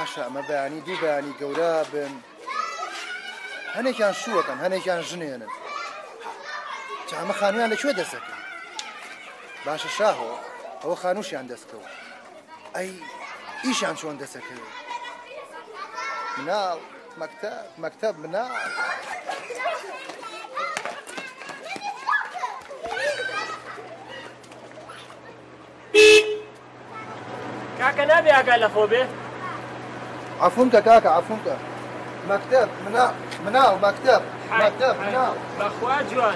باشە ئەمە بەیانی دوو بەیانی گەورە بن هەنێکیان شووەکەن هەنێکیان ژنێنن ئەمە خانوویان لەکوێ دەسەکەن باشە شاهۆ ئەوە خانووشیان دەستکەوت ئەی ئیشیان چۆن دەسەکەوێت مناڵ مەکتەب مناڵ کاکە نابێ ئاگا لە خۆ بێ عەفومکە کاکە عەفومکە مەکتەب مناڵ مەکتەب مناڵ بەخوا جوان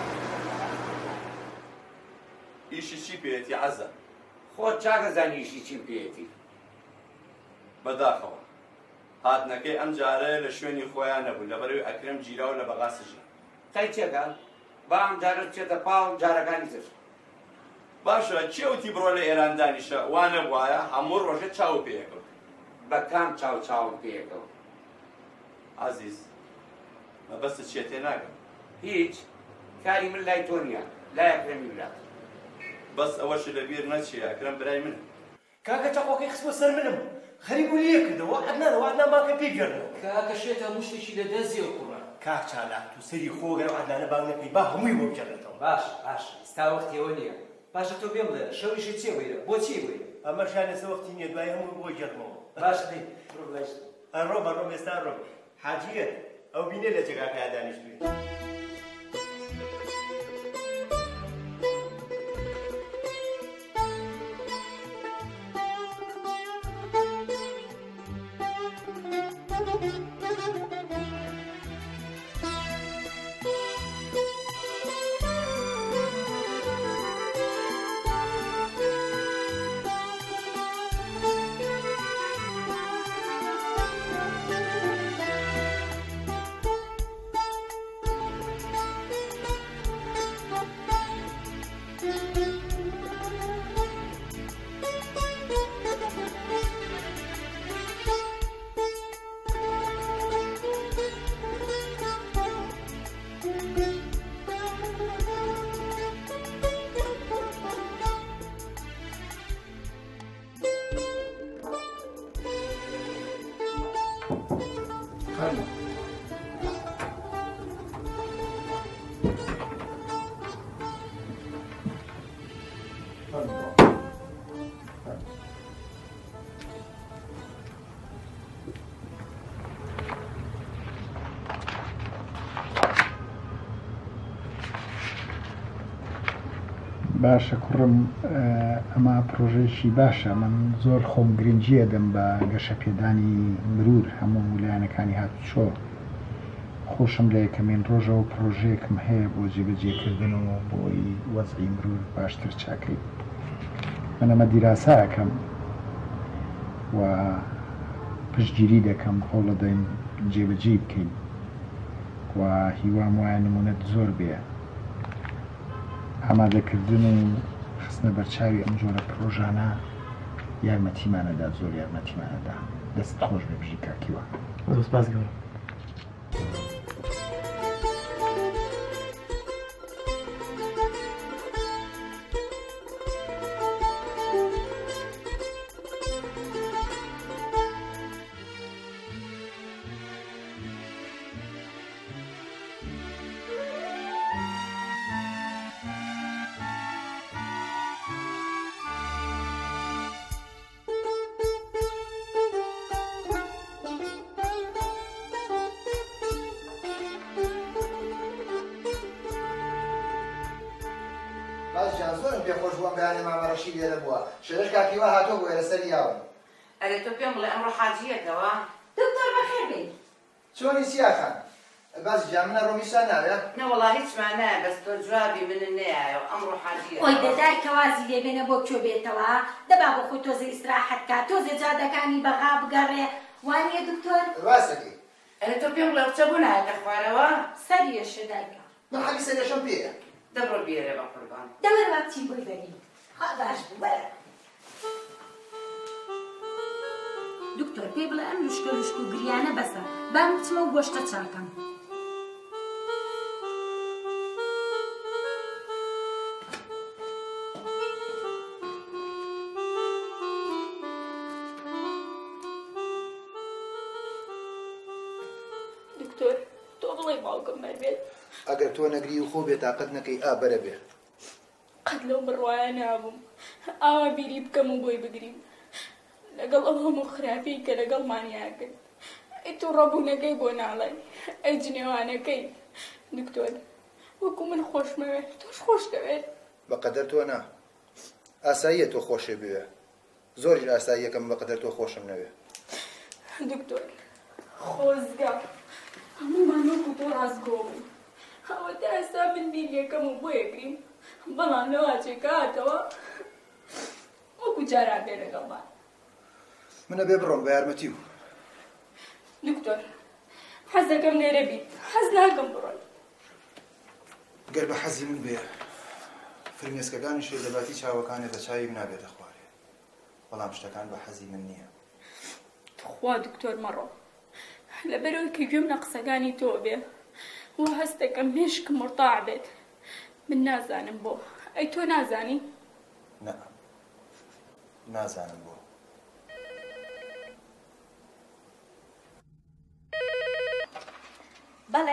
ئیشی چی پێێتی عەزە خۆت چاکەزانی ئیشی چیم پێێتی بەداخەوە هاتنەکەی ئەم جارە لە شوێنی خۆیان نەبوو لەبەرەوەی ئەکرەم گیراو لە بەغاسژە قەی چێکە با ئەم جارە بچێتە پاڵ جارەکانی تر باشە چێوتی بڕۆ لە ئێران دانیشە وانە وایە هەموو ڕۆژە چاو پێیەکەوت بە کام چاوم پێیەکەوت عەزیز مەبەستت چیە تێناگەم هیچ کاری من لای تۆ نییە لای ئەکرەمی برات بەس ئەوەش لەبیر نەچیە ئەکرەم برای منە کاکە چاقۆکەی خستوە سەر منم خەریک و لێ کردەوە عەدنانەوە عەدنان پێی گەڕنەوە کاکە شێتە هەموو شتێکی لە دەستیەوە کوڕە کاک چالاک تو سەری خۆگەرە و عەدنانە بانگ نەکەی با هەمووی بۆ بگەڕێتەوە باش ئێستا وەختیەوە نییە باشە تۆ پێم بڵێ شەویشت چێ وەیرە بۆچی وەیرە ئەمەشان لەسە وەختی نییە دوای هەمووی بۆ گەڕمەوە باش دەی ڕۆ بڵێشت ڕۆ ئێستا ڕۆ حاجیەت ئەو بینێ لە جێگاکەیە دانیشتووی باشە کوڕم ئەمە پرۆژێکی باشە من زۆر خۆم گرنگیە دەم بە گەشە پێدانی مرور هەموو ویلایەنەکانی هاتوچۆ خۆشم لە یەکەمین ڕۆژەوە پرۆژەیەکم هەیە بۆ جێبەجێکردن و بۆی وەزعی مرور باشتر چاکەی من ئەمە دیراسایەکەم و پشتگیری دەکەم هەوڵە دەین جێبەجێ بکەین و هیوام وایە نمونەت زۆر بێ ئامادەکردن و خستنە بەرچاوی ئەم جۆرە پرۆژانە یارمەتیمانەدا زۆر یارمەتیمانەدا دەست خۆش بێ بژی کاکیوە دەست باز گەورە زۆرم پێخۆش بووم بەیانی مامەڕەشی لێرە بووە شێرش کاکیوە هاتۆ بۆ ئێرە سەر یاوم ئەرێ تۆ پێم بڵێ ئەمڕۆ حاجیەتەوە دکتۆر بەخێر بێ چۆنی سیاخان باسی جا منە ڕۆمیشتان ناوێ نەوەڵا هیچمان نایە بەس تۆ جوابی من نەیایەوە ئەمڕۆ حاجیەتەوە ئۆی دەدای کەوازی لێبێنە بۆ کوێ بێتەوە دەبا بۆ خۆی تۆزە ئیستراحەت کات تۆزە جادەکانی بەغا بگەڕێ وانیە دکتۆر ڕاستەکەی ئەرێ تۆ پێم بڵێ قچە بوو نایەتە خوارەوە سەریەشە دایکە من حەقی سەریەشەم پێیە دەبڕۆ بێرە بە قوربان دەوەرەوە چی بۆی بەری باش بوو وەرە دکتۆر پێی بڵێ ئەم لوشکە لوشک و گریانە بەسە با بچمە و گۆشتە چاکەم بێت ئەگەر تۆ نەگری و خۆ بێتاقەت نەکەی ئا بەرە بێ قەت لەو بڕوایە نابووم ئاوا بیری بکەم و بۆی بگریم لەگەڵ ئەو هەموو خراپی کە لەگەڵمانیا کرد ئەی تۆ ڕەبوونەکەی بۆ ناڵێ ئەی جنێوانەکەی دکتۆر وەکو من خۆشمەوێت تۆش خۆش دەوێت بەقەدەر تۆ نا ئاساییە تۆ خۆشێ بوێ زۆریش ئاساییەکەم بەقەدەر تۆ خۆشم نەوێ دکتۆر خۆزگا هەموومان وەکو تۆ ڕاستگۆ بوو ئەوەتە ئێستا من بیریەکەم و بۆ یەکریم بەڵام لەواچێکە هاتەوە وەکو جاران بێ لەگەڵمان منە بێ بڕۆم بە یارمەتی و دکتۆر حەز دەکەم لێرە بیت حەز ناکەم بڕۆی گەر بە حەزی من بێ فرمێسکەکانی شێردەباتی چاوەکانێتە چاویم نابێتە خوارێ بەڵام شتەکان بە حەزی من نییە خوا دکتۆر مەڕۆ لەبەرەوەی کە گوێم لە قسەکانی تۆ بێ و هەست دەکەم مێشکم مرتاع بێت من نازانم بۆ ئەی تۆ نازانی؟ نە نازانم بۆ بەڵێ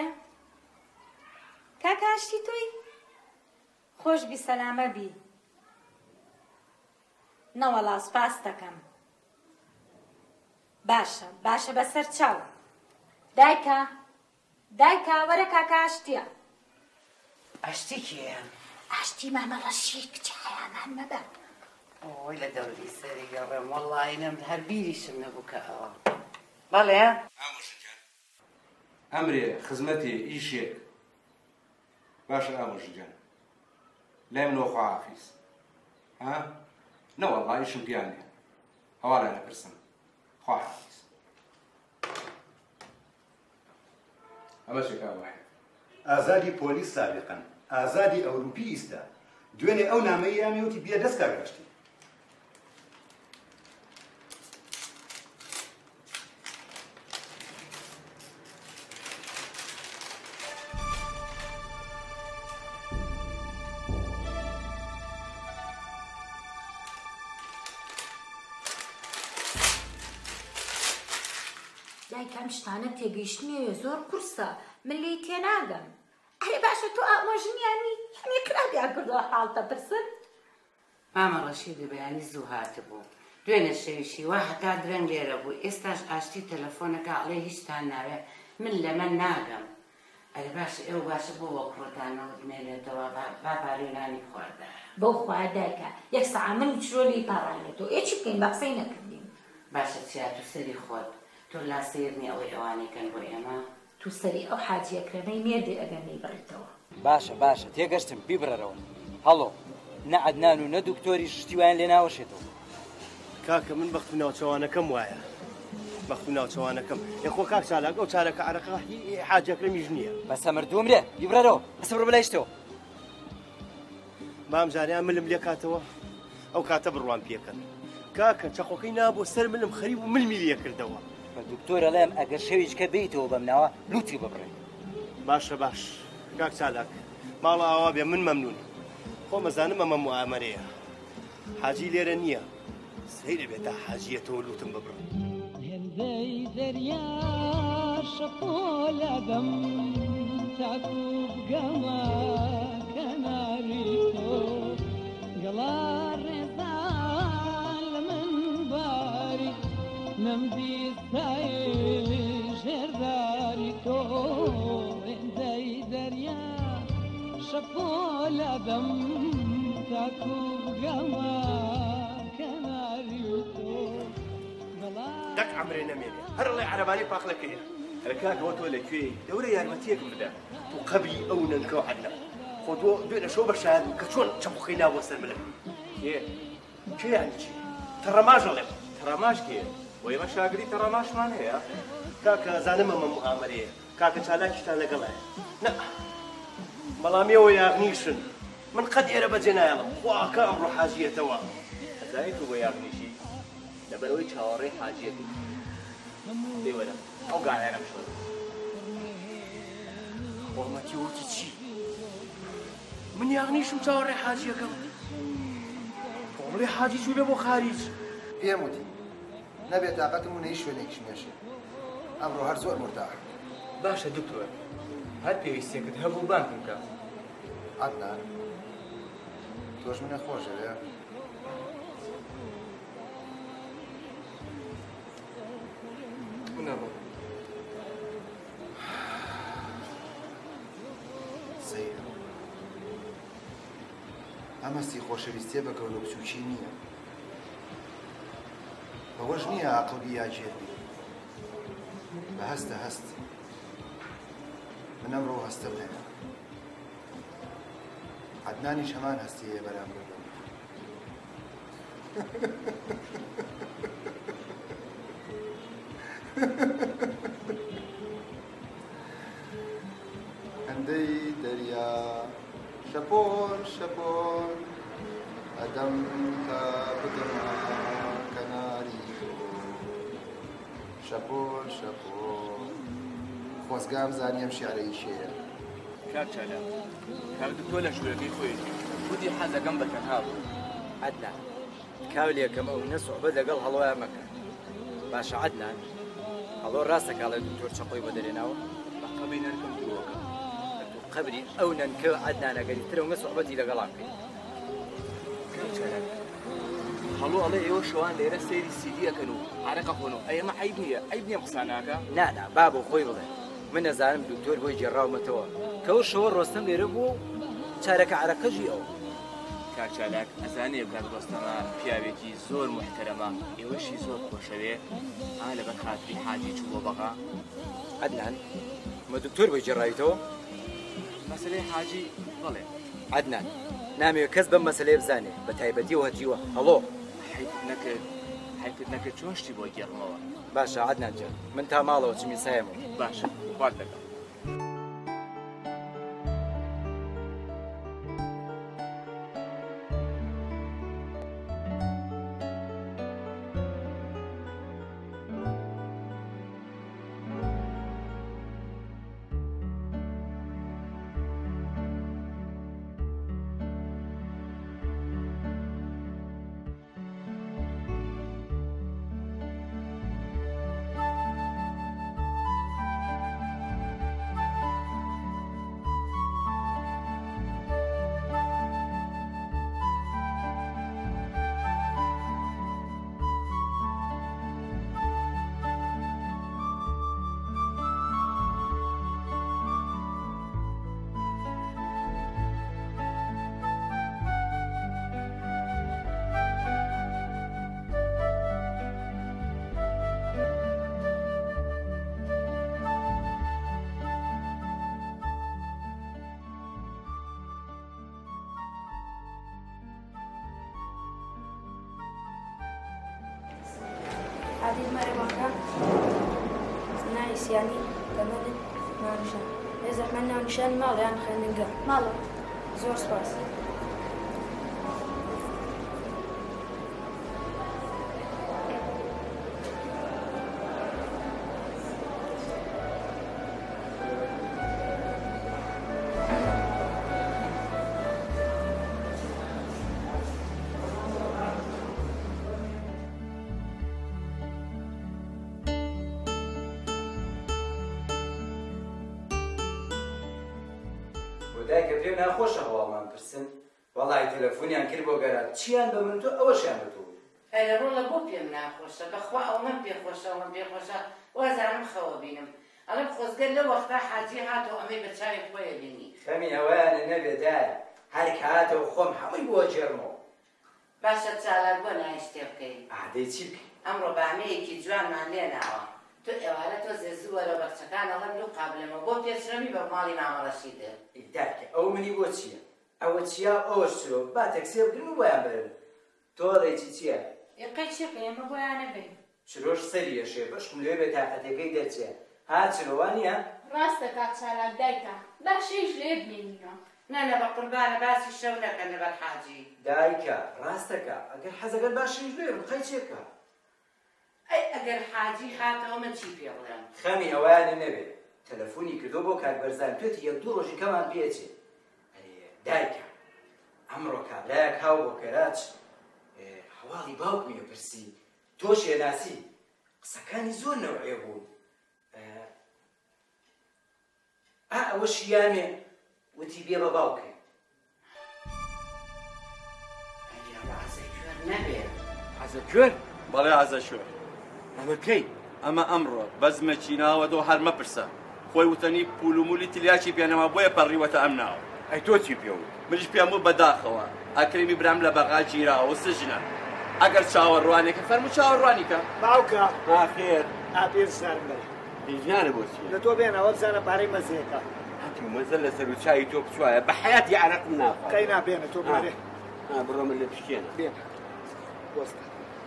کاکاشتی توی خۆش بی سەلامە بی نەوەڵا سپاس دەکەم باشە باشە بەسەر چاو دایکە دایکە وەرە کاکاشتیە ئاشتی کێیە؟ ئاشتی مامەڵەشی کچایانان مەبە ئۆی لە دەوری سەری گەڕێم وەڵڵی نەم هەر بیریشم نەبوو کە ئەوە بەڵێ ئەمرێ خزمەتێ ئیشێک باشە ئامۆژگیان لای منەوە خواحافیز ها نەوەڵڵا ئیشم پیانێ هەوا لای نەپرسم خواحافیز ئەمە شێکا واحد ئازادی پۆلیس سابقن ئازادی ئەوروپی ئیستا دوێنێ ئەو نامەی یامیوتی بێ دەست کاگەشتی دایکەم شتانە تێگەیشتنیەوە زۆر قورسە من لێی تێناگەم ئەرێ باشە تۆ ئامۆژنیانی هەمێ کرابیان کردووە حاڵتە پرسن مامە ڕەشیدی بەیانی زوو هاتبوو دوێنێ شەویشی وا هەتا درەنگ لێرە بوو ئێستاش ئاشتی تەلەفۆنەکە ئەڵێ هیچتان ناوێ من لەمە ناگەم ئەرێ باشە ئێوە باشە بۆ وە کوڕەتانەوە دمێنێتەوە با پارێنانی خواردە بەو خوا دایکە یەک سەعە من چۆلی پاڕانێتەوە ئێچی بکەین بە قسەی نەکردین باشە چیات و سەری خۆت تۆ لاسێرنی ئەوەی ئەوانەکەن بۆ ئێمە تو سەری ئەو حاجیەکرەمەی مێردێ ئەگەر نەیبڕیتەوە باشە باشە تێگەشتم بیبرەرەوە هەڵۆ نە عەدنان و نە دکتۆری شتیوان لێ ناوەشێتەوە کاکە من بەخت و ناوچەوانەکەم وایە بەخت و ناوچەوانەکەم یەخۆ کاک چالاک ئەو چارەکە عەرەقە حاجەکرەمیش نییە بەسە مردومرێ بیبرەرەوە بەسە بڕۆ بەلایشتەوە بام جاریان ملم لێ کاتەوە ئەو کاتە بڕوان پێکەن کاکە چەقۆکەی نابۆ سەر ملم خەریب و ملمی لێ کردەوە بە دکتۆرە لەم ئەگەر شەویچکە بیتەوە بەم ناوە لوتی ببڕێ باشە باش کاک چالاک ماڵە ئاوا بێ من مەمنون خۆ مەزانم ئەمە موامەرەیە حاجی لێرە نییە سەیرە بێتە حاجیەتەوە لوتم ببڕم هێندەی دەریا شەقۆ لەدەم تاکو بگەمە کەناری تۆ گەڵا ڕێزان لە من باری نەمبیستای ژێرداری تۆ هێندەی دەریا شەقۆ لەدەم تاکو بگەمە کەناری تۆ دەک عەمرێ نەمێنێ هەرڵێ عەرەبانی پاخلەکەیە هەر کاکەوە تۆ لەکوێی دەورە یارمەتیەکم بدە تو قەبلی ئەو نەنکە و عەدنە خۆ تۆ دوێنە شەو بەشان کە چۆن چەقۆکەی نابۆ سەر ملم کێ یانی چی تەڕەماژەڵێم تەڕەماش کێ بۆ ئێمە شاگری تەڕەماشمان هەیە کاکە زانم ئەمە موامەرەیە کاکە چالاکیشتان لەگەڵایە نە بەڵامیەوە یاغنیشن من قەت ئێرە بەجێ نایەڵم خواکە ئەمڕۆ حاجیەتەوە هەزای تو بۆ یاغنیشی لەبەرەوەی چاوەڕێی حاجیەتی دێوەرە ئەو گانەرم شۆ وەڵمەتی وتی چی من یاغنیشم چاوەڕێ حاجیەکەم ئەمڕێ حاجی چوو بێ بۆ خاریج پێم وتی نەبێت تااقەتم و نەی شوێنێکیش مێشێ ئەمڕۆ هەر زۆر مرتاح باشە دکتۆر هەر پێویستێکت هەبوو بانکم بکە. عەدنان تۆش منە خۆشەوێ منەبوو سەیرە ئەمەستی خۆشەویستیە بە گەورە بچووکی نییە بەوەش نییە عەقڵبی یا جێبی بە هەستە هەست من ئەمڕۆ هەستە بدەنە عەدنانیش هەمان هەستیەیە بەرامبەر بم هەندەی دەریا شەپۆن شەپۆن ئەدەم تا بدەمە کەناری تۆ شەپۆن شەپۆن خۆزگام زانیم شیعرەی شێر کاک چالا کاک دکتۆر لە ژوورەکەی خۆیەتی گوتی حەزەکەم بە تەنها بوو. عەدنان کاولێکم ئەو نەسوحبەت لەگەڵ هەڵۆیان مەکە. باشە عەدنان هەڵۆ ڕاستەکە دکتۆر چەقۆی بۆ دەرێناوە بە قەبەی نەرکەم درۆکە قبری ئەو نەنکە عەدنانەگەری ترە و نەسوحبەتی لەگەڵا بکەین. کاک چالا هەڵۆ ئەڵێ ئێوە شەوان لێرە سەیری سیدیەکەن و عەرەقە خۆن و ئەمە عیب نییە عیب نییە قساناکە نانا با بۆ خۆی بڵێ من نەزانم دکتۆر بۆی جێڕاومەتەوە کە ئەو شەوە ڕۆستەم لێرە بوو چارەکە عەرەقەژی ئەو. کاک چالاک ئەزانێ کاک ڕۆستەمە پیاوێکی زۆر محتەرەمە ئێوەشی زۆر خۆشەوێ لەبەر خاتری حاجی چوو بۆ بەغا. عەدنان مە دکتۆر بۆی جێڕاویتەوە؟ مەسەلەی حاجی بەڵێ. عەدنان نامەوێت کەس بەم مەسەلەیە بزانێ بە تایبەتیەوە هەتیوە هەڵۆ حیفت نەکرد چۆن شتی بۆ گێڕمەوە. باشە عەدنان جان من تا ماڵەوە چمی سایەمەوە. باشە خوارد دەکەم. عادل مريم نايسياني تمام نانشان إذا من نانشان مال يعني خلينا نقول ماله زور سباس دایکە پێم ناخۆشە هەواڵمان پرسن وەڵای تەلەفۆنیان کرد بۆ گەرات چیان بە من تۆ ئەوەشیان بە تۆ ئەلە ڕۆڵە بۆ پێم ناخۆشە بەخوا ئەو من پێخۆشە من پێخۆشە وازانم خەوە بینم ئەڵێم خۆزگەر لە وەختا حاجی هاتەوە ئەمەی بە چاوی خۆیە بینی خەمی ئەوەیانە نەبێدار هەر کە هاتەوە خۆم هەمووی بۆ جێڕمەوە باشە چالاک بۆ نای شتێ بکەین ئادەی چی بکەین ئەمڕۆ بامەیەکی جوانمان لێناوە تۆ ئێوارە تۆ زێزووە لە بەخچەکان ئەڵەم دوو قابلەمە بۆ پێشرەمی بە ماڵی مامەڕەشیدە دایکە ئەو منی بۆ چییە ئەوە چیا ئەوەش چۆ با تەکسێ بگرن و بۆیان برن تۆ ئەڵێکی چییە یقەی چی بکەین ئێمە بۆیانە بین چرۆش سەریەشێ بەشکم لێ بێ تاقەتەکەی دەرچێ ها چرۆوانیە ڕاستە کاک چالاک دایکە باشەیش لێ بمێنینەوە نانە بە قوربانە باسی شەو نەکەن لەبەر حاجی دایکە ڕاستەکە ئەگەر حەزەکەت باشەیش لێ خەی چێکە ئەی ئەگەر حاجی هاتەوە من چی پێ بڵێم خەمی ئەوانە نەبێت تەلەفۆنی کردو بۆ کاک بەرزان توێتی یەک دوو ڕۆژی کەمان پێچێ دایکە ئەمڕۆ کابرایەک هاو بۆ کەراچ هەواڵی باوکمی پرسی تۆ شێناسی قسەکانی زۆر نەوعێ بوون ئەوە شیامێ وتی بێ بە باوکێ عەزەکوێر بەڵێ عەزەشوێر ئەمە کەی ئەمە ئەمڕۆ بەزمەکی ناوە دۆ هەر مەپرسە خۆی وتەنی پول و مولی تلیاکی پێنەما بۆیە پەڕیوەتە ئەم ناوە ئەی تۆ چی پێ منیش پێم بوو بەداخەوە ئەکرێمی برام لە بەغا گیراوە سژنە ئەگەر چاوەڕوانێکە فەرموو چاوەڕوانیکە باوکە ئاخێر ئاپێر سەر بێ هیچیانە بۆچی لە تۆ بێنەوە بزانە پارەی مەزێکە هەتی مەزە لەسەر و چای تۆ بچوایە بە حەیاتی عەرەقم ناخوا قەی نابێنە تۆ بارێ بڕۆ من لە پشکێنە بێنە وەستە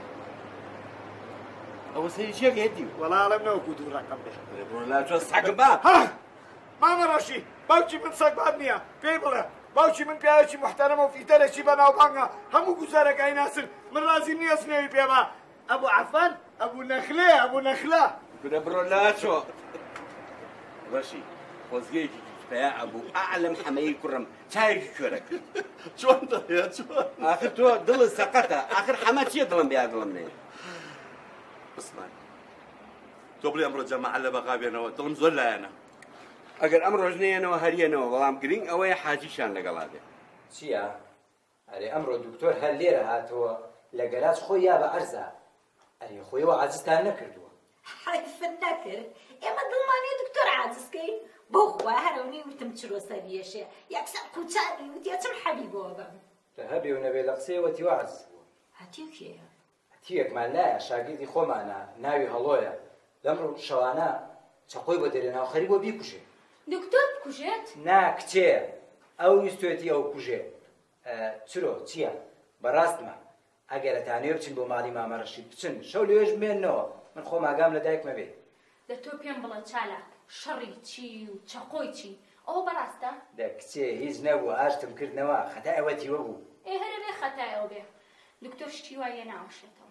ئەوە سەری چێکە هێتی وەڵاڵم نەوەکو دوو ڕەقەم بێ بڕۆ لا تۆ سەگم با مامە ڕەشی باوکی من سەگ باب نییە پێی بڵێ باوکی من پیاوێکی محتەرەمە و فیتەرێکی بەناوبانگە هەموو گوزارەکەی ناسن من رازی نییە سنێوی پێما ئەبوو عەفان ئەبوو نەخلێ ئەبوو نەخلا بڕۆ لا تۆ ڕەشی خۆزگەیەکی پیا ئەبوو ئەعلەم حەمەیی کوڕم چایەکی کوێرەکە چۆن دەڵێ چۆن ئاخر تۆ دڵت سەقەتە ئاخر حەمە چییە دڵم بیا دڵم نێ بسمان تۆ بڵێ ئەمڕۆ جەماعە لە بەغا بێنەوە دڵم زۆر لایەنە ئەگەر ئەم ڕۆژنەیەنەوە هەریەنەوە بەڵام گرنگ ئەوەیە حاجیشان لەگەڵا بێ چییە؟ ئەرێ ئەمڕۆ دوکتۆر هەر لێرە هاتەوە لە گەراج خۆی یا بە ئەرزە ئەرێ خۆیەوە عاجزتان نەکردووە حیفت نەکرد ئێمە دڵمانێ دکتۆر عاجزکەین بۆ خوا هەرەونی وتم چرۆ سەریەشێ یەکسەر قوچانی وتیا چم حەبیبەوە بم کە هەبێ و نەبێ لە قسەیەوەتی واعز بوو هەتیو کێیە؟ هەتیوێکمان لایە شاگردی خۆمانە ناوی هەڵۆیە لەمڕۆ شەوانە چەقۆی بۆ دەرێناو خەری بۆ بیکوژێ دکتۆر بکوژێت؟ نا کچێ ئەو ویستێتی ئەو کوژێ چرۆ چییە؟ بەڕاستمە ئەگەرەتانێ بچن بۆ ماڵی مامە ڕەشید بچن شەو لێش بمێننەوە من خۆم ئاگام لە دایکمە بێ دە تۆ پێم بڵێ چالاک شەڕی چی و چەقۆی چی ئەوە بەڕاستە؟ دە کچێ هیچ نەبوو ئاشتم کردنەوە خەتای ئەوەتیوە بوو ئێ هەرە بێ خەتایەوە بێ دکتۆر شتی وایە ناوەشێتەوە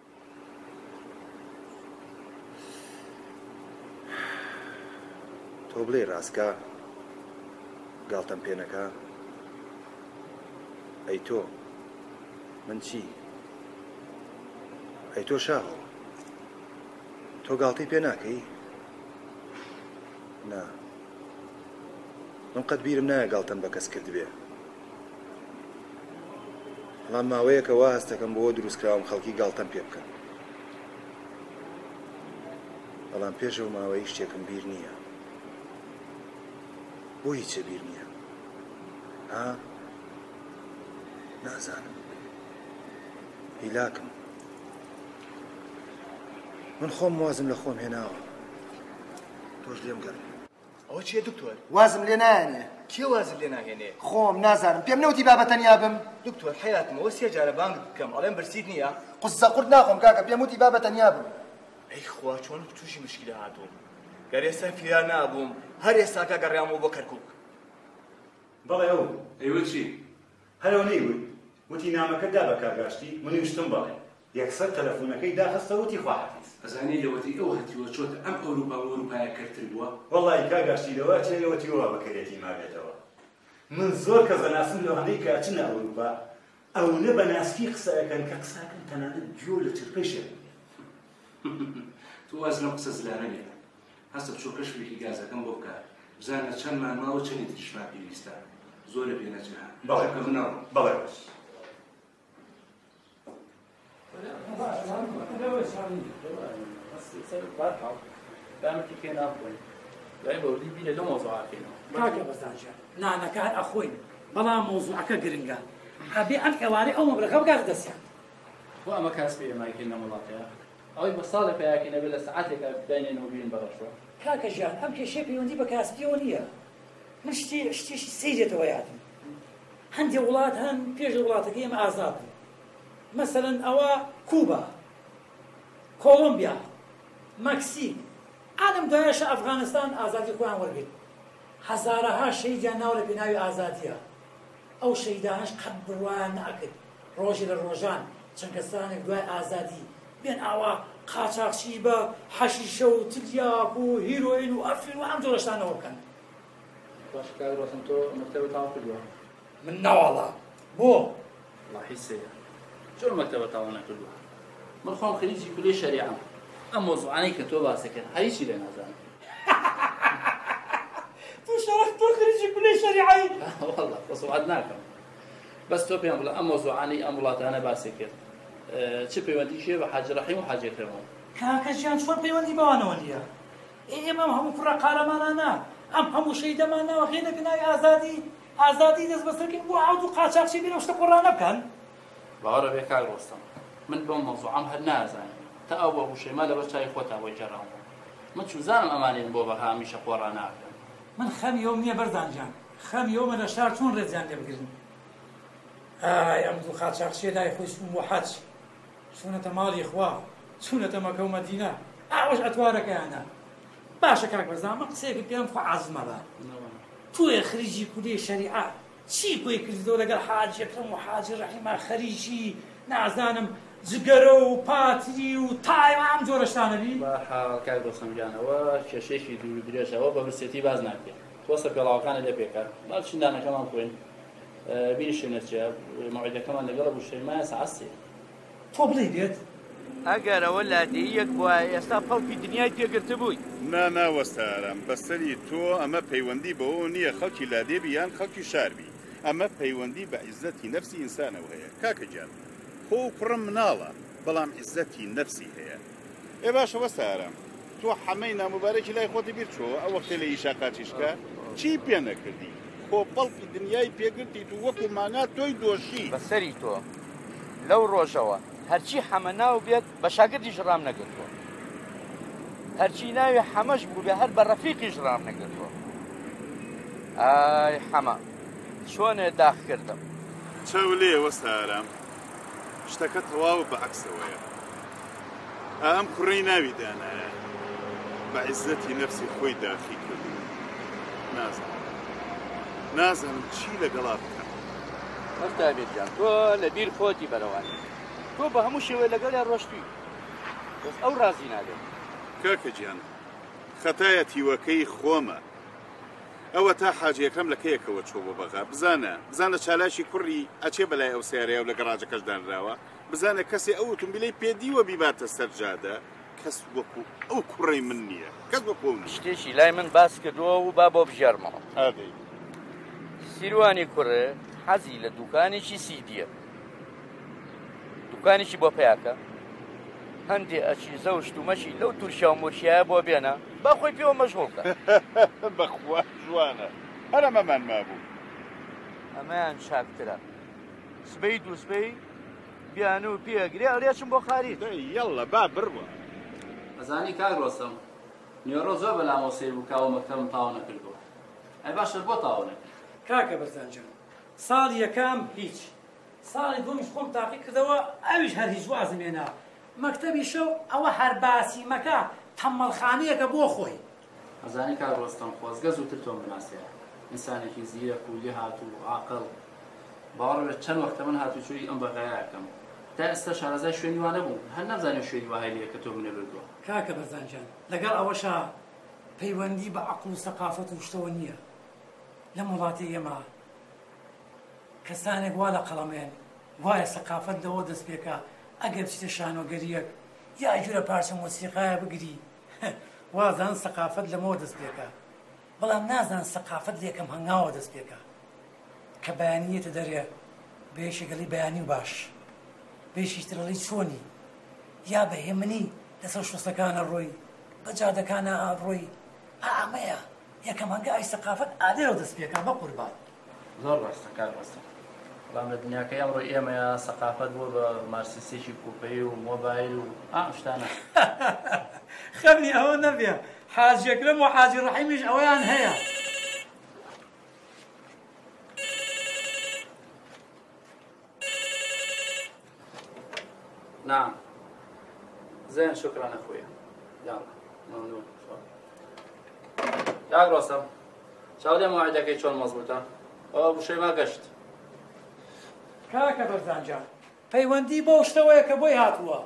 تۆ بڵێ ڕاستکە گاڵتەم پێنەکە ئەی تۆ من چی ئەی تۆ شاهۆ تۆ گاڵتەی پێ ناکەی نا من قەت بیرم نایە گاڵتەم بە کەس کرد بێ بەڵام ماوەیەکە وا هەستەکەم بۆ دروستکراوم خەڵکی گاڵتەم پێ بکەن بەڵام پێشەو ماوەی شتێکم بیر نییە بۆ هیچە بیر نییە ها نازانم هیلاکم من خۆم وازم لە خۆم هێناوە تۆش لێم گەڕ ئەوە چییە دکتۆر؟ وازم لێ نایەنێ کێ وازم لێ ناهێنێ؟ خۆم نازانم پێم نەوتی بابەتەنیا بم دکتۆر حەیاتمەوە سێ جارە بانگ بکەم ئەڵێم برسیت نییە قسە قورت ناخۆم کاکە پێم وتی بابەتەنیا بم ئەی خوا چۆن تووشی مشکلە هاتووم گەر ئێستا فیا نابووم هەر ئێستا کە گەڕیامەوە بۆ کەرکووک بەڵێ ئەو ئەیوە چی؟ هەرەوە نەیوت وتی نامەکە دا بە کاگاشتی منی وشتم بەڵێ یەکسەر تەلەفۆنەکەی داخستە وتی خواحافیز ئەزانێ لەوەتی ئەو هەتیوە چۆتە ئەم ئەوروپایە کەرتر بووە وەڵی کاگاشتی لەوە چێوەتی وە بەکرێتی مابێتەوە من زۆر کە زەناسم لەوانەی کە چنە ئەوروپا ئەوە بە ناسکی قسەکەن کە قساکەن تەنانەت جۆ لە چرپەشێ تو واز لەم قسە زلانە لێ هەستە بچۆ کەشفێکی گازەکەم بۆ بکە بزانە چەندمان ماوە چەندی تریشمان پێویستە زۆرە پێ نەچێت بەڵێ بەڵێ دامەتی پێ ناخۆین لای بەوردی بیرە لە مۆزوعاکەینەوە کاکە بەزانجان نانەکان ئەخۆین بەڵام مۆزوعەکە گرنگە هەبێ ئەم ئێوارەی ئەو مەبرەکە بگاتە دەستیان بۆ ئەمە کاس پێماکەین لە وڵاتەیە ئەوەی بە ساڵە پێیاکەینە بێت لە سەعاتێکە بداینێنەوە بین بەڕەشوە کاکە ژیان ئەم کێشەی پەیوەندی بە کاسپیەوە نییە من شتێکی سەیرێتەوە یادم هەندێک وڵات هەن پێش وڵاتەکە ئێمە ئازاد بوو مەسەلەن ئەوە کوبا کۆڵۆمبیا مەکسیک عالم دوایەشە ئەفغانستان ئازادی خۆیان وەرگرت هەزارەها شەیدیان ناو لە پێناوی ئازادیە ئەو شەیدانەش قەت بڕوایان نەکرد ڕۆژی لە ڕۆژان چەند کەسانێک دوای ئازادی بێن ئاوا قاچاقچی بە حەشیشە و تریاک و هیرۆین و ئەفین و ئەم جۆرەشتانەوە بکەن باش کاک ڕۆستەم تۆ مەکتەبە تاوا کردووە من نەوەڵا بۆ وڵاهی سەیە چۆن مەکتەبە تاوا نەکردووە من خۆم خەریجی کولێی شەریعەم ئەم مۆزوعانەی کە تۆ باسەکەن هەریچی لێ نازانم تو شرفت خريجي كل شريعي والله وصعدناكم بس تو بيان بلا أما زوعاني أم وڵات أنا باسي كرد چه پەیوەندی شێ بە حاجی ڕەحیم و حاجی ئەکرەمەوە کاکەجیان چۆن پەیوەندی بەوانەوە نییە ئێمە هەموو کوڕە قارەمانانە ئەم هەموو شەیدەمان ناوە خێنەکە ناوی ئازادی دەست بەسەرکردن بۆ عەود و قاچاقچی بینە شتە قوڕانە بکەن باوەڕە بێ کاک ڕۆستەم من بەم مەوزوعەم هەر نازانم تا ئەو بە هوشەیما لەبەر چای خۆتا بۆی جێڕاوە من چوزانم ئەمانێن بۆ بە هامیشە قۆڕان ناکەن من خەمیەوە نییە بەردانجان خەمیەوە لە شار چۆن ڕێزیان لێ بگرن ئای ئەم دوو قاچاقچیە لای خۆی سوم بۆ حەج چوونەتە ماڵی خوا چوونەتە مەکە و مەدینە ئاوەش ئەتوارەکەیانە باشە کاک بەرزان من قسەیەکت پێم خوا عەزمە بە توێ خریجی کولێ شەریعە چی بۆی کردەوە لەگەڵ حاجی ئەکرەم و حاجی ڕەحیما خەریجی نازانم جگەرە و پاتری و تایوە ئەم جۆرە شتانەبی بەحاڵ کاک دۆستەمجانەوە کێشەیەکی دوور و درێژەوە بە برسێتی باز ناکرێت تۆسە پێڵاوەکانە لێ پێکات باڵ چندانەکەمان خوێن بینیشێنە چێ مەوعیدەکەمان لەگەڵە بوشەیمایە سەعات سێ تۆ بڵێ دێت ئەگەرەوە لادێیەک وایە ئێستا خەڵکی دنیای تێگرتە بووی ناوەستارم بەسەری تۆ ئەمە پەیوەندی بەوە نییە خەڵکی لادێبی یان خەڵکی شاربی ئەمە پەیوەندی بە عیزەتی نەفسی ئینسانەوە هەیە کاکە گیان خۆ کوڕم مناڵە بەڵام عیزەتی نەفسی هەیە ئێ باشە وەستارم تۆ حەمەی ناموبارەکی لای خۆتی بیر چۆ ئەو وەختە لە ئیشا قاچیشکە چی پێ نەکردی خۆ بەڵکی دنیای پێگرتی تو وەکو مانات تۆی دۆشی بەسەری تۆ لەو ڕۆژەوە هەرچی حەمە ناو بێت بە شاگردیش ڕام نەگرتووە هەرچی ناوی حەمەش بوو بێ هەر بە ڕەفیقیش ڕام نەگرتووە ئای حەمە چۆنێ داخ کردم چاولێ وەستارم شتەکە تەواو بە عەکسەوەیە ئەم کوڕەی ناوی دانایە بە عیزەتی نەفسی خۆی داخی کرد نازانم چی لەگەڵا بکەم وەستا بێتیان تۆ لەبیر خۆتی بەرەوانی تۆ بە هەموو شێوەیە لەگەڵیان ڕۆشتووی بەس ئەو ڕازی نابێت کاکە گیان خەتایە تیوەکەی خۆمە ئەوە تا حاجیەکەم لە کەیەکەوە چۆ بۆ بەغا بزانە چالاشی کوڕی ئەچێ بەلای ئەو سیارەیە و لە گەڕاجەکەش دانراوە بزانە کەسێ ئەو ئۆتۆمبیلەی پێدیوە بیباتە سەر جادە کەس وەکو ئەو کوڕەی من نییە کەس وەکو شتێکی لای من باس کردووە و با بۆ بژێڕمەوە سیروانی کوڕێ حەزی لە دوکانێکی سیدیە دوکانێکی بۆ پیاکە هەندێ ئەچیزە و شتومەشی لەو تورشیا و مورشیایە بۆ بێنە با خۆی پێوە مەشغوڵکە بەخوا جوانە هەر ئەمەمان مابوو ئەمەیان چاکترە سبەی دووسبەی بیانە و پێگرێ ئەڵێچم بۆ خارید یەڵە با بڕوە ئەزانی کاک ڕۆستەم نیوەڕۆ زۆر بە لامۆسێ بوو کاوە مەکتەبم تاوا نەکردووە ئەی باشە بۆ تاوا نەکرد کاکە بەرزانجان ساڵی یەکەم هیچ ساڵی دومیش خۆم تاقی کردەوە ئەویش هەر هیچ وازم هێنا مەکتەبی شەو ئەوە هەر باسی مەکە تەمەڵخانەیەکە بۆ خۆی ئەزانی کاک ڕۆستەم خۆزگە زووتر تۆم بناسیە ئینسانێکی زیرەک و لێ هاتوو عاقڵ باوەڕ بێت چەند وەختە من هاتوچۆی ئەم بەغایەکەم تا ئێستا شارەزای شوێنی وانە بوو هەر نەمزانێ شوێنی وای لێ کە تۆ منێ بردووە کاکە بەرزانجان لەگەڵ ئەوەشە پەیوەندی بە عەقڵ و سەقافەت و شتەوە نییە لەم وڵاتی ئێمە کەسانێک وا لە قەڵەمێن وایە سەقافەت لەوە دەست پێکە ئەگەر بچیتە شانۆگەریەک یا جورە پارچە مۆسیقایە بگری وازان سەقافەت لەمەوە دەست پێکە بەڵام نازان سەقافەت لێکەم هەنگاوە دەست پێکە کە بەیانیەتە دەرێ بێشێگەڵی بەیانی و باش بێشیشترەڵی چۆنی یا بەهێمنی لەسەر شوستەکانە ڕۆی بە جادەکانە ڕۆی ئامەیە یەکەم هەنگا ئای سەقافەت ئادێرەوە دەست پێکە بە قوربان زۆر ڕاستە کار ڕاستە بەڵام لە دنیاکە ئەمڕۆ ئێمەیە سەقافەت بۆ بە مارسیسێکی کوپەی و مۆبایل و شتانە خەمی ئەوە نەبێ حاجی ئەکرەم و حاجی ڕەحیمیش ئەوەیان هەیە نعم زين شكرا اخويا يلا ممنون کاک ڕۆستەم چاودێ مەوعیدەکەی چۆن مەزبوطە ئەوە بوشەیما گەشت کاکە بەرزانجان پەیوەندی بۆ شتەوەیە کە بۆی هاتووە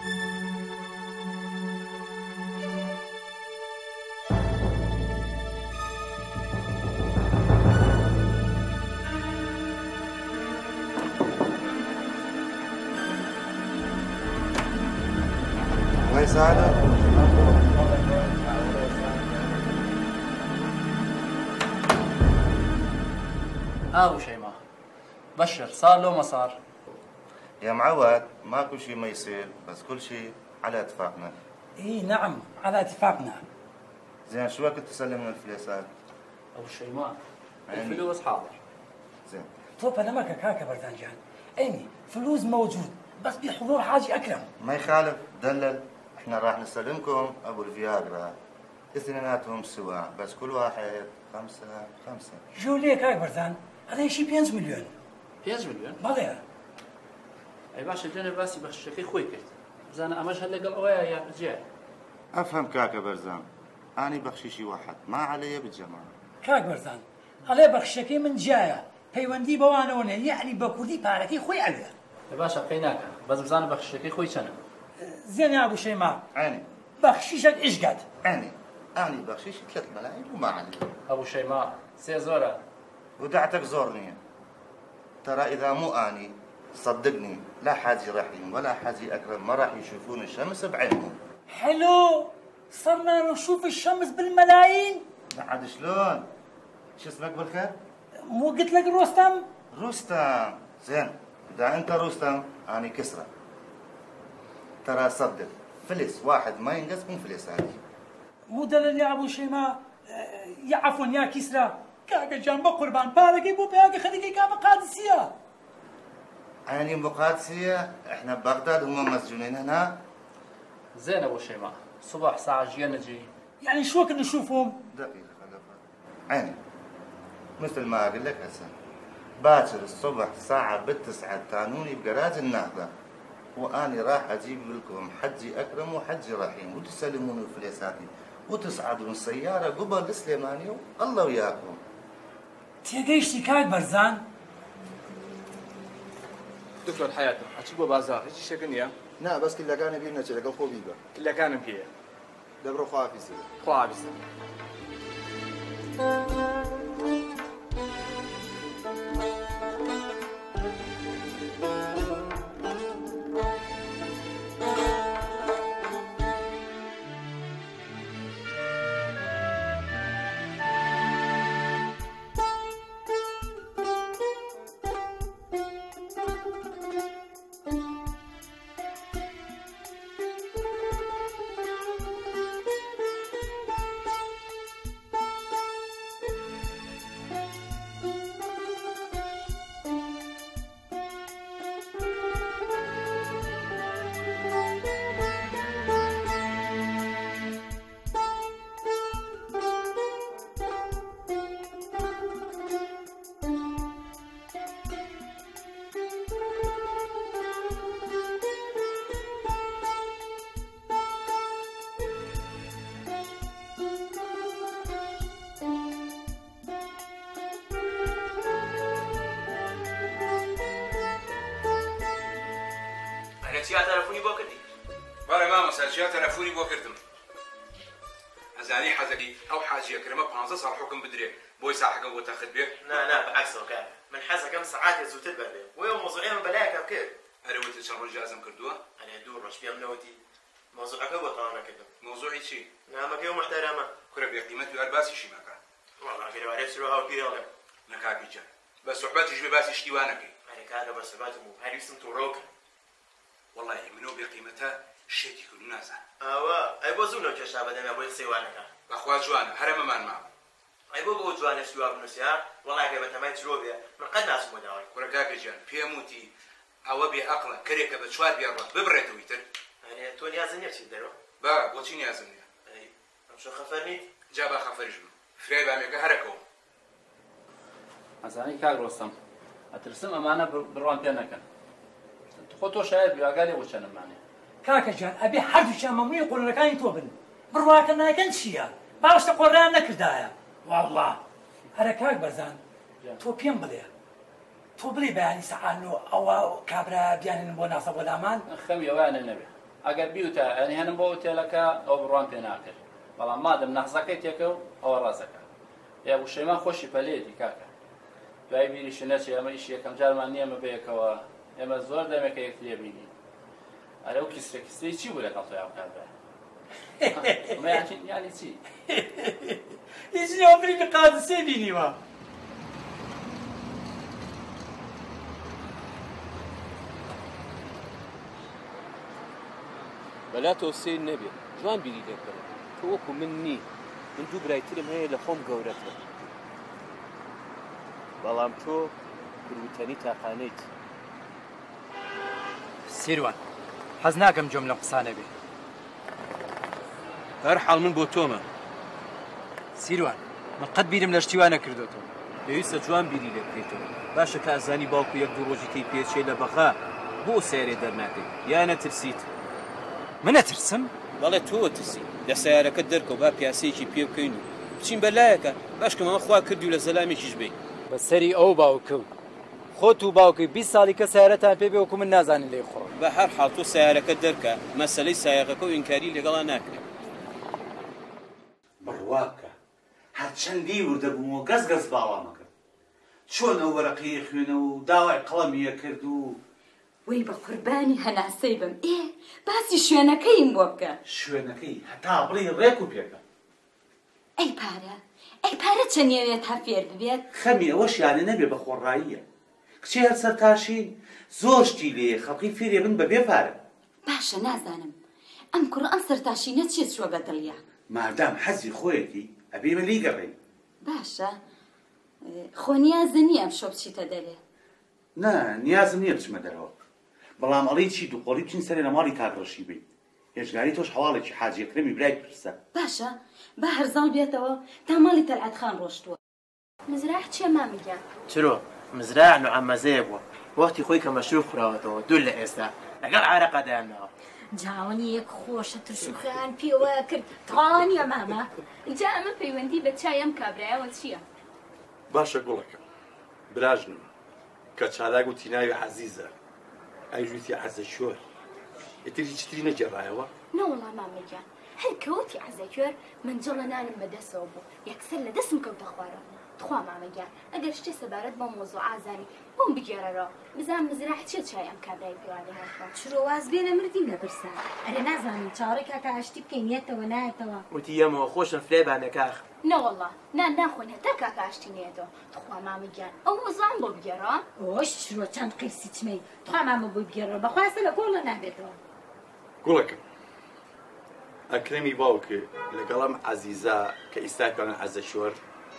وای سعادة أبو شيماء بشر صار لو ما صار؟ يا معود ماكو شيء ما يصير، بس كل شيء على اتفاقنا. اي نعم على اتفاقنا. زين شو وقت تسلمنا الفليسات؟ أبو شيماء الفلوس حاضر. زين. طب انا ما كاكا برزنجان، اني فلوس موجود بس بحضور حاجي اكرم. ما يخالف دلل، احنا راح نسلمكم ابو الفياجرا اثنيناتهم سوا، بس كل واحد 5 5. شو ليه كاك برزان؟ هذا شيء 5 مليون. 5 مليون؟ بلى. اي باشا جاني باسي بخشكي خوي كرت. زين امش هلا قال اويا يا رجال. افهم كاكا برزان، اني بخشيشي واحد ما علي بالجماعه. كاك برزان، علي بخشكي من جايه، پەیوەندی بەوانەوە یعنی بە کوردی پارەکەی خۆی ئەوێ. باشا قەی ناکە، بەس بزانە بەخشەکەی خۆی چەنە. زين ابو شيماء. عيني. بخشيشك ايش قد؟ عيني. اني بخشيش 3 ملايين وما علي. ابو شيماء سي زورة. ودعتك زورني. ترى اذا مو اني صدقني لا حاجي رحيم ولا حاجي اكرم ما راح يشوفون الشمس بعينهم. حلو صرنا نشوف الشمس بالملايين. بعد شلون؟ شو اسمك بالخير؟ مو قلت لك رستم؟ رستم زين اذا انت رستم اني كسرى. ترى صدق فلس واحد ما ينقص من فلس هذه. مو دليل يا ابو شيماء يا عفوا يا كسرى كاكا جنب قربان بارك بو بياك خليكي كام قادسيه. عيني مقادسيه احنا ببغداد هم مسجونين هنا. زين ابو شيماء صبح ساعه جي نجي. يعني شو وقت نشوفهم؟ دقيقه عيني مثل ما اقول لك هسه باكر الصبح الساعه بالتسعة تانوني بجراج النهضه واني راح اجيب لكم حجي اكرم وحجي رحيم وتسلمون الفليساتي وتصعدون السياره قبل السليماني والله وياكم. تيجيش كاك برزان؟ دكتور حياته هتجيبوا بازار هيك شكنيا؟ نا بس كلا كان بينا شيء لقى خوبيبا. كلا كان بيه. دبرو خافيسي. خافيسي. چیا تەلەفۆنی بۆ کردی؟ بەڵێ مامۆستا چیا تەلەفۆنی بۆ کردم. ئەزانی حەزەکەی ئەو حاجیە کەرەمە 15 ساڵ حکم بدرێ بۆی ساحەکەم بۆ تەخت بێ؟ نا بەعکسەوە کار من حەزەکەم سەعاتێ زووتر بەبێ وەی ئەو مۆزوعێ من بەلایەکە بکرد. ئەرە وتە چەند ڕۆژ ئازم کردووە؟ ئەرێ 2 ڕۆژ پێم نەوتی مۆزوعەکە بۆ تەواو نەکردم. مۆزوعی چی؟ نامەکەی و محتەرەمە. کورە بێقیمەت و هەر باسیشی مەکە. وەڵا گەرەوارەی سرۆ هاوپێی هەڵێ. نەکاکی جان بە سوحبەتیش بێ باسی شتیوانەکەی. ئەرێ کارە بە سوحبەتم و هەریستم تووڕۆکە. والله منو بقيمتها شتي كل الناس. اي بو زونو كشا بدنا بو سيوانك. اخوات جوانا هرم مان ما. اي بو جوانا سوا بنسيا والله قبل ما تشروبيا من قد ناس مداوي. ورقاك جان بيموتي او بي عقله كريكه بشوار بيرا ببرت تويتر. يعني تو لازم يرشي درو. با بوتي لازم. اي شو خفرني؟ جابا خفرجو. فري بامك هركو. ازاني كاغ رستم. اترسم امانه بروان بينك. خۆتۆ شاید بیاگاری بۆ چەندمانێ کاکە جان ئەبێ هەردووچیان مەمنوعی قۆڕەکانی تۆ بن بڕواکردنەکەن چییە باوشتە قۆڕیان نەکردایە والله هەرە کاک بەرزان تۆ پێم بڵێ تۆ بڵێ بەیانی سەعانۆ ئەوە کابرا بیانن بۆ ناسە بۆ لامان خەمی ئەوانە نەبێ ئەگەر بیوتە ئەنی هەنم بۆ ئوتێلەکە ئەو بڕوان پێ ناکرد بەڵام مادەم نەخزەکەی تێکە و ئەوە ڕازەکە یا بوو شەیمان خۆشی پەلێتی کاکە دوای بیریشی نەچێ ئەمە ئیش یەکەم جارمان نییە ئەمە بەیەکەوە ئێمە زۆر دەمێکە یەک لێبینی ئەرە و کیسرەی چی بوو لەگەڵ تۆ کابرا یانی چی هیچ نێوەبری قادسێ بینیوە بەلا تۆ سێ نەبێت جوان بیری لێکەوە تۆ وەکو من نی من دوو برایترم هەیە لە خۆم گەورەتر بەڵام تۆ گروتەنی تاقانەیت سیروان حەز ناکەم جۆم لەم قسانە بێ هەر حاڵ من بۆ تۆمە سیروان من قەت بیرم لە شتی وا نەکردوتەوە پێویستە جوان بیری لێ بکەیتەوە باشە کە ئازانی باوکو یەک دوو ڕۆژی کەی پێچێ لە بەخا بۆ سیارێ دەرناکەیت یان نەترسیت من نەترسم بەڵێ تۆ ترسی لە سیارەکەت دەرکەوە با پیاسەیەکی پێ بکەین و بچین بەلایەکە باش کە مەمە خوا کردی و لە زەلامێکیش بێ بەسەری ئەو باوکەوت خۆت و باوکی 20 ساڵی کە سیارەتان پێ بێ وەکو من نازانین لێ خۆ بە هەر حاڵ تۆ سیارەکەت دەرکە مەسەلەی سایەقەکە و ئینکاری لەگەڵا ناکرێت بڕواکە هەرچەندی وردەبوومەوە گەز باوامەکە چۆن ئەو وەرەقەیە خوێنە و داوای قەڵەمیە کرد و وەی بە قوربانی هەناسەی بم باسی شوێنەکەیم بۆ بکە شوێنەکەی هەتا بڵێ ڕێک و پێکە ئەی پارە چەندێوێت تا فێر ببێت خەمی ئەوە شیانە نەبێ بە خۆڕاییە کچێ هەر سەرتاشین زۆر شتی لێ خەڵقی فێرێ بن بەبێ پارە باشە نازانم ئەم کوڕە ئەم سەرتاشینە چێت چوە بە دڵیا مادام حەزی خۆیەتی ئەبێ بە لی گەڕێین باشە خۆ نیازە نییە ئەم شۆ بچیتە دەرێ نا نیازم نییە بچمە دەرەوە بەڵام ئەڵی چی دووقۆڵی بچین سەرێ لە ماڵی کاکڕەشی بین هێژگاری تۆش هەواڵێکی حاجی ئەکرەمی برای پرسە باشە با هەرزاڵ بێتەوە تا ماڵی تەلعەت خان ڕۆشتووە مزراح چیە مامیگیان چرۆ مزراع نوعەمەزەیە بووە وەختی خۆی کە مەشروب خوراوەتەوە دوور لە ئێستا لەگەڵ عارەقەدایانەوە جاوانی یەک خۆشە ترشوخیان پێوە کرد تاوانیە مامە جا ئەمە پەیوەندی بە چای ئەم کابرایەوە چییە؟ باشە گوڵەکە براژنم کە چالاک و تیناوی عەزیزە ئەیژویتی عەزەکوێر ئیتری چتری نەگێڕایەوە نەوەڵا مامەگیان هەر کەوتی عەزەکوێر من جڵە نانم بەدەستەوە بوو یەکسەر لە دەستم کەوتە خوارەوە تخوا مامەگیان ئەگەر شتێ سەبارەت بە مۆزوع ئازانی بۆم بگێڕەرەوە بزانم مزراح چێ چای ئەم کابرای پێوانی هاتووە چرۆواز بێنە مردیم لە برسان ئەرێ نازانم چاوەڕێ کاکە ئاشتی بکەینێتەوە نایەتەوە وتی ئەمەوە خۆشە فلێبانە کاخ نەوەڵا ناخۆین هەتا کاکە ئاشتی نێتەوە تخوا مامەگیان ئەو مۆزوعم بۆ بگێڕەوە ئۆش چرۆ چەند قیسی چمەی تخوا مامە بۆی بگێڕەوە بەخواستە لە گۆڵە نابێتەوە گوڵەکە ئەکرەمی باوکە لەگەڵم عەزیزە کە ئیساکەوانە عەزەکوێر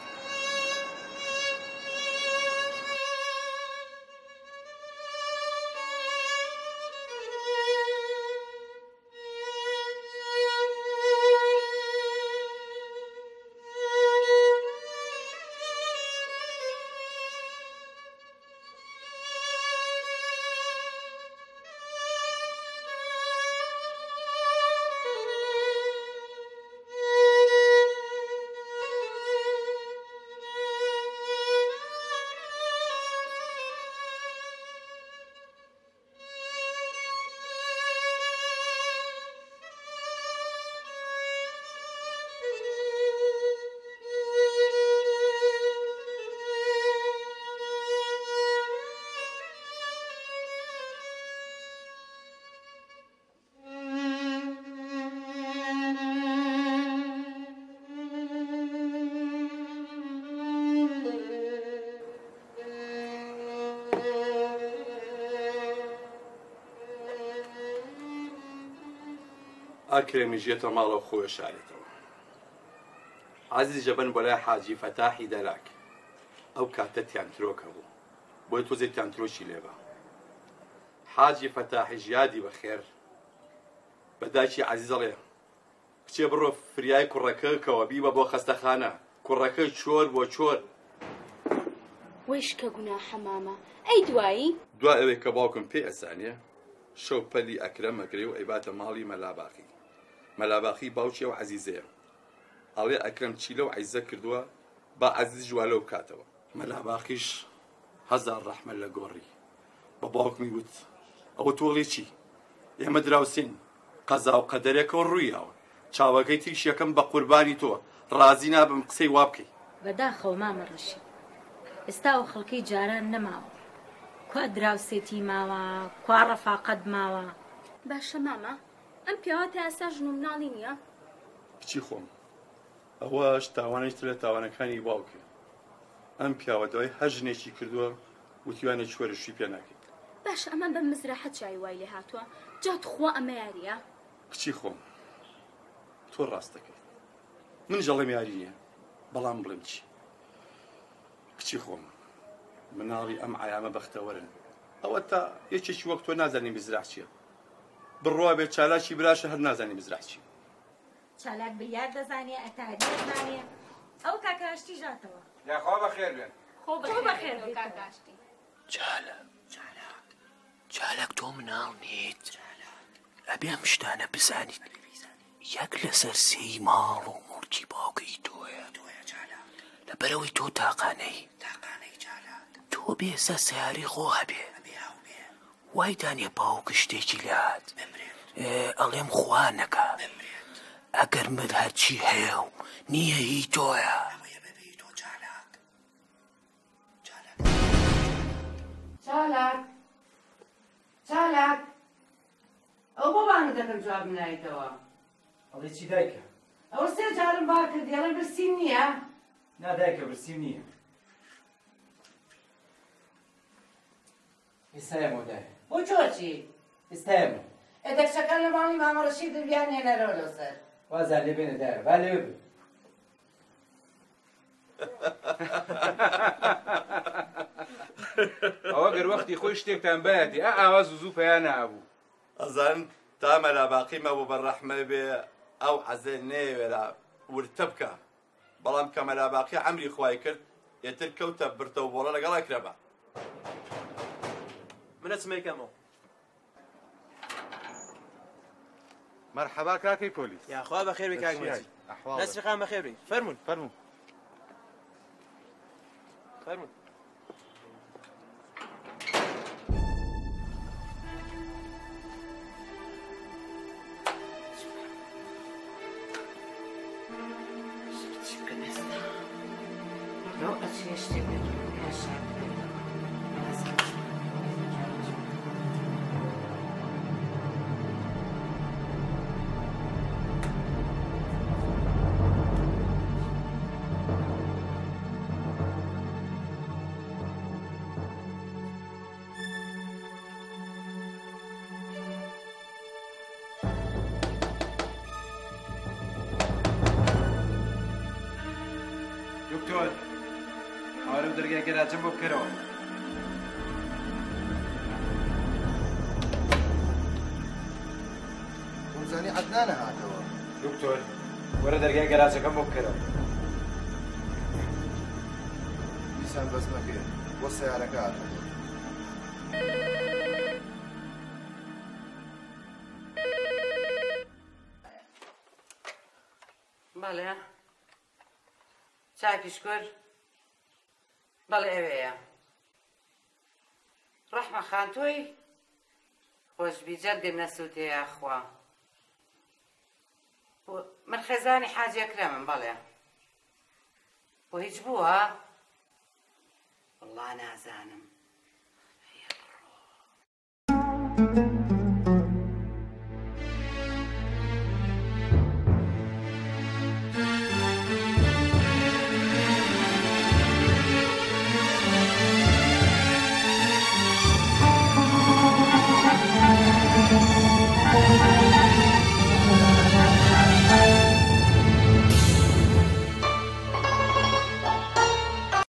ئەکرێمی ژێتە ماڵەوە خۆی شارێتەوە عەزیز جەبەن بۆ لای حاجی فەتاحی دەلاک ئەو کاتە تیانترۆکە بوو بۆی تۆزێ تیانترۆشی لێبە حاجی فەتاحیش یادی بەخێر بە دایکی عەزیز دەڵێ کچێ بڕۆ فریای کوڕەکەکەوە بیبە بۆ خەستەخانە کوڕەکەی چۆر بۆ چۆر وەیشکە گوناحە مامە ئەی دوایی دوا ئەوەی کە باوکم پێ ئەزانێ شەو پەلی ئەکرەم ئەگرێ و ئەیباتە ماڵی مەلاباقی مەلاباقی باوکی و عەزیزەیە ئەڵێ ئەکرەم چی لەو عەزیزە کردووە با عەزیز جووا لەو کاتەوە مەلاباقیش هەزار ڕەحمە لە گۆڕی بە باوکمی وت ئەوە تۆڵی چی ئێمە دراوسین قەزا و قەدەرێکەوە ڕوویاوە چاوەکەی تریش یەکەم بە قوربانی تۆ ڕازی نابم قسەی وا بکەی بەداخەوە مامە ڕەشید ئێستا و خەڵکی جاران نەماوە کوا دراوسێتی ماوە کوا ڕەفاقەت ماوە باشە مامە ئەم پیاوە تا ئێستا ژن و مناڵی نییە کچی خۆم ئەوەش تاوانێکتر لە تاوانەکانی باوکە ئەم پیاوە دوای هەر ژنێکی کردووە وتیوانە چوەرشی پێ ناکەیت باشە ئەمە بە مزراحەت چای وای لێ هاتووە جات خوا ئەمە یاریە کچی خۆم تۆ ڕاست دەکەیت من جەڵێم یاری نییە بەڵام بڵێم چی کچی خۆم مناڵی ئەم عایامە بەختەوەرن ئەوە تا یەکێکی وەک تۆ نازانین مزراح چییە بڕوا بێت چالاکی براشە هەر نازانی مزراح چییە چالاک بریار دەزانێ ئەتاری دەزانێ ئەو کاکاشتی ژاتەوە یاخوا بەخێر بێن خۆ بەخێر بێت کاکاشتی چالاک تۆ مناڵ نیت ئەبێ ئەم شتانە بزانیت یەک لەسەر سێی ماڵ و موڵکی باوکەی تۆیە لەبەرەوەی تۆ تاقانەی تۆ بێزە سیاری خۆ هەبێ وای دانێ باوک شتێکی لات ئەڵێم خوا نەکە ئەگەر مت هەرچی هەیە و نییە هی تۆیە چالاک ئەو بۆ بانگ دەکەم جواب نایتەوە ئەڵێ چی دایکە ئەوە سێ جارم با کردی ئەڵێ برسیم نییە نادایکە برسیم نییە ئێستایەمەوە دای بۆ چۆچی ئێستایەمە ئێدەکچەکان لە ماڵی مامە ڕەشید دەبیان هێنەرەوە لەسەر وازار لێ بێنە دایە با لێوێ بێ ئەوە گەر وەختی خۆی شتێکتان بەیەتی ئاوا زوو پێیان نابوو ئەزان تا مەلاباقیمە بۆ بەڕەحمە بێ ئەو حەزێ نێوێرا ورتە بکە بەڵام کە مەلاباقی ئەمری خوای کرد ئێتر کەوتە برتەوە بۆڵە لەگەڵ ئەکرەبە منە چمەیکەمەوە مرحبا کاکەی پۆلیس یاخوا بەخێر بێ کاکمەجی دەستفیقان بەخێر بێ فەرمون فەرموو فەرمون لو أتشيشتي بيتكم يا شعب دکتۆر حاڵم دەرگای گەراجەم بۆ بکەرەوە وەزانی عەدنانە هاتەوە دکتۆر وەرە دەرگای گەراجەکەم بۆ بکەرەوە دیسان بەس مەکرێت بۆ سەیارەکە هاتەوە بەڵێ چاکیش کرد بەڵێ ئەوەیە ڕەحمە خان تۆی خۆشبی جەرگت نەسووتێ یاخوا من خێزانی حاجی ئەکرەمم بەڵێ بۆ هیچ بووە وەڵڵا نازانم